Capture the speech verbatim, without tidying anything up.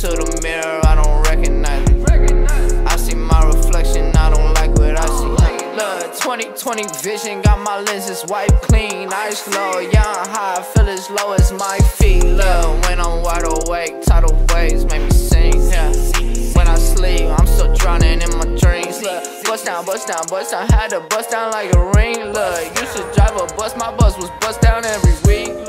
to the mirror, I don't recognize it. I see my reflection, I don't like what I see. Look, twenty twenty vision, got my lenses wiped clean. Eyes low, young high, feel as low as my feet. Look, when I'm wide awake, tidal waves make me sing. Yeah. When I sleep, I'm still drowning in my dreams. Look, bust down, bust down, bust down, had to bust down like a ring. Look, used to drive a bus, my bus was bust down every week.